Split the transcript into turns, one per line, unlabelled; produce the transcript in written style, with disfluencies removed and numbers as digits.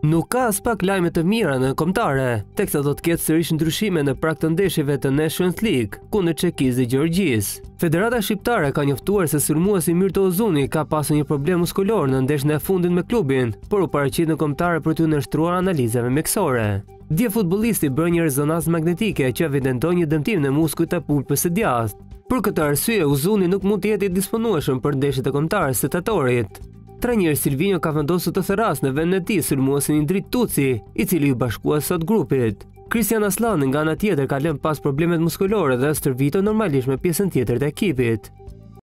Nuk ka as pak lajme të mira në kombëtare, teksa do të ketë sërish ndryshime në prag të ndeshjeve të Nations League kundër Çekisë dhe Gjeorgjisë. Federata shqiptare ka njoftuar se sulmuesi Mirto Ozuni ka pasur një problem muskulor në ndeshjen e fundit me klubin, por u paraqit në kombëtare për t'u nënshtruar analizave mjekësore. Dje futbollisti bëri një rezonancë magnetike që evidenton një dëmtim në muskujt e pulpës së djathtë. Për këtë arsye, Ozuni nuk mund të jetë i disponueshëm për ndeshjet e kombëtarës së tetorit. Trajneri Silvinho ka vendosur të therrasë në vendin e tij sulmuesin Indrit Tuci, i cili u bashkua sot grupit. Christian Aslani nga ana tjetër ka lënë pas problemet muskulore dhe stërvitur normalisht me pjesën tjetër të ekipit.